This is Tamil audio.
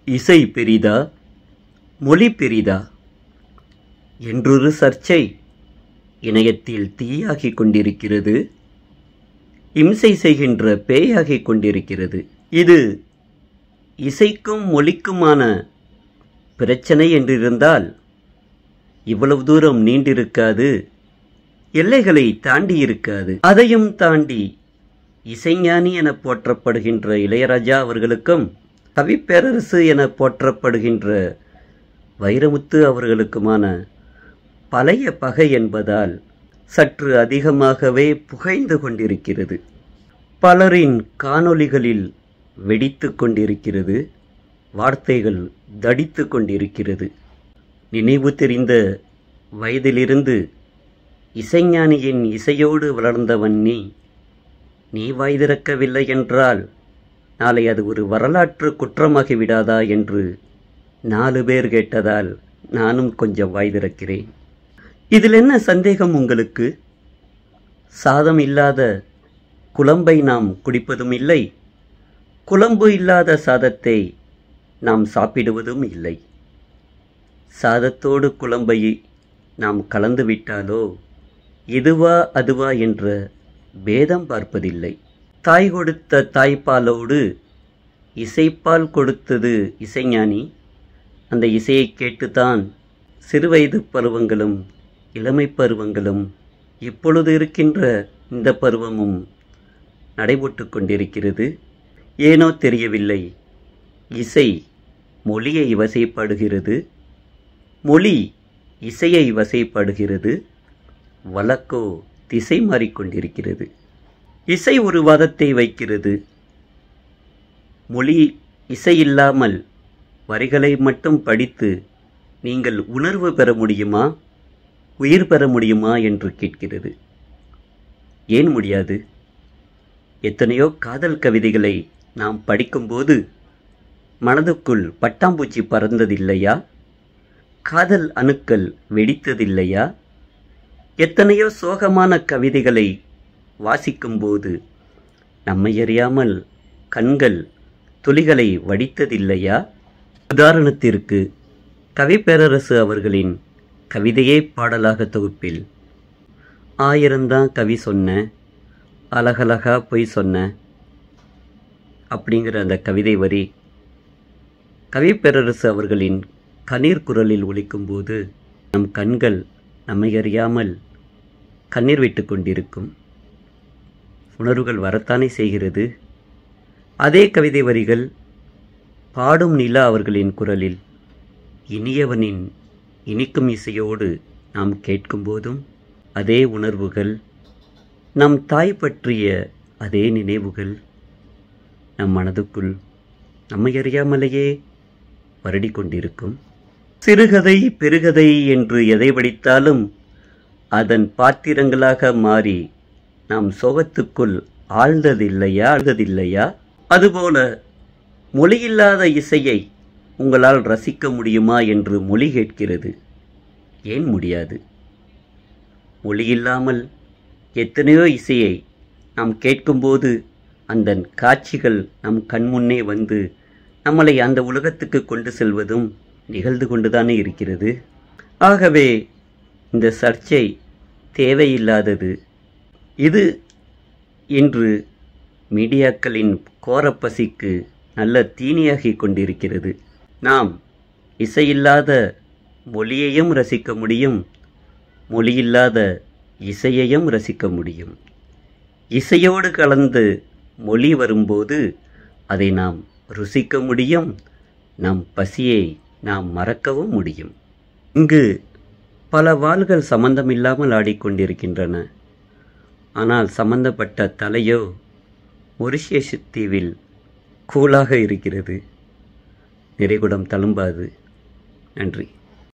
இசை பெரிதா மொழி பெரிதா என்றொரு சர்ச்சை இணையத்தில் தீயாகிக் கொண்டிருக்கிறது. இம்சை செய்கின்ற பேயாகிக் கொண்டிருக்கிறது. இது இசைக்கும் மொழிக்குமான பிரச்சனை என்றிருந்தால் இவ்வளவு தூரம் நீண்டிருக்காது, எல்லைகளை தாண்டி இருக்காது. அதையும் தாண்டி இசைஞானி என போற்றப்படுகின்ற இளையராஜா அவர்களுக்கும் கவிப்பேரரசு என போற்றப்படுகின்ற வைரமுத்து அவர்களுக்குமான பழைய பகை என்பதால் சற்று அதிகமாகவே புகைந்து கொண்டிருக்கிறது. பலரின் காணொளிகளில் வெடித்து கொண்டிருக்கிறது. வார்த்தைகள் தடித்து கொண்டிருக்கிறது. நினைவு தெரிந்த வயதிலிருந்து இசைஞானியின் இசையோடு வளர்ந்தவன் நீ வாய் திறக்கவில்லை என்றால் நாளை அது ஒரு வரலாற்று குற்றமாகிவிடாதா என்று 4 பேர் கேட்டதால் நானும் கொஞ்சம் வாய் திறக்கிறேன். இதில் என்ன சந்தேகம் உங்களுக்கு? சாதம் இல்லாத குழம்பை நாம் குடிப்பதும் இல்லை, குழம்பு இல்லாத சாதத்தை நாம் சாப்பிடுவதும் இல்லை. சாதத்தோடு குழம்பை நாம் கலந்து விட்டாலோ இதுவா அதுவா என்ற பேதம் பார்ப்பதில்லை. தாய் கொடுத்த தாய்ப்பாலோடு இசைப்பால் கொடுத்தது இசைஞானி. அந்த இசையை கேட்டுத்தான் சிறுவயது பருவங்களும் இளமை பருவங்களும் இப்பொழுது இருக்கின்ற இந்த பருவமும் நடைபெற்று கொண்டிருக்கிறது. ஏனோ தெரியவில்லை, இசை மொழியை வசைப்படுகிறது, மொழி இசையை வசைப்படுகிறது, வழக்கோ திசை மாறிக்கொண்டிருக்கிறது. இசை ஒரு வாதத்தை வைக்கிறது. மொழி இசை இல்லாமல் வரிகளை மட்டும் படித்து நீங்கள் உணர்வு பெற முடியுமா, உயிர் பெற முடியுமா என்று கேட்கிறது. ஏன் முடியாது? எத்தனையோ காதல் கவிதைகளை நாம் படிக்கும்போது மனதுக்குள் பட்டாம்பூச்சி பறந்ததில்லையா? காதல் அணுக்கள் வெடித்ததில்லையா? எத்தனையோ சோகமான கவிதைகளை வாசிக்கும்போது நம்மை அறியாமல் கண்கள் துளிகளை வடித்ததில்லையா? உதாரணத்திற்கு கவிப்பேரரசு அவர்களின் கவிதையே பாடலாக தொகுப்பில் 1000 கவி சொன்ன, அழகழகா பொய் சொன்ன அப்படிங்கிற அந்த கவிதை வரி கவிப்பேரரசு அவர்களின் கண்ணீர் குரலில் ஒலிக்கும்போது நம் கண்கள் நம்மை அறியாமல் கண்ணீர் விட்டு கொண்டிருக்கும். உணர்வுகள் வரத்தானே செய்கிறது. அதே கவிதை வரிகள் பாடும் நிலா அவர்களின் குரலில் இனியவனின் இனிக்கும் இசையோடு நாம் கேட்கும்போதும் அதே உணர்வுகள், நம் தாய் பற்றிய அதே நினைவுகள் நம் மனதுக்குள் நம்மை அறியாமலேயே வருடி கொண்டிருக்கும். சிறுகதை பெருகதை என்று எதை படித்தாலும் அதன் பாத்திரங்களாக மாறி நாம் சோகத்துக்குள் ஆழ்ந்ததில்லையா? அதுபோல மொழியில்லாத இசையை உங்களால் ரசிக்க முடியுமா என்று மொழி கேட்கிறது. ஏன் முடியாது? மொழியில்லாமல் எத்தனையோ இசையை நாம் கேட்கும்போது அந்த காட்சிகள் நம் கண்முன்னே வந்து நம்மளை அந்த உலகத்துக்கு கொண்டு செல்வதும் நிகழ்ந்து கொண்டுதானே இருக்கிறது. ஆகவே இந்த சர்ச்சை தேவையில்லாதது. இது இன்று மீடியாக்களின் கோரப்பசிக்கு நல்ல தீனியாகி கொண்டிருக்கிறது. நாம் இசையில்லாத மொழியையும் ரசிக்க முடியும், மொழியில்லாத இசையையும் ரசிக்க முடியும். இசையோடு கலந்து மொழி வரும்போது அதை நாம் ருசிக்க முடியும், நம் பசியை நாம் மறக்கவும் முடியும். இங்கு பல வாள்கள் சம்பந்தமில்லாமல் ஆடிக்கொண்டிருக்கின்றன. ஆனால் சம்பந்தப்பட்ட தலையோ மொரிஷியஸ் தீவில் கூலாக இருக்கிறது. நிறைகுடம் தழும்பாது. நன்றி.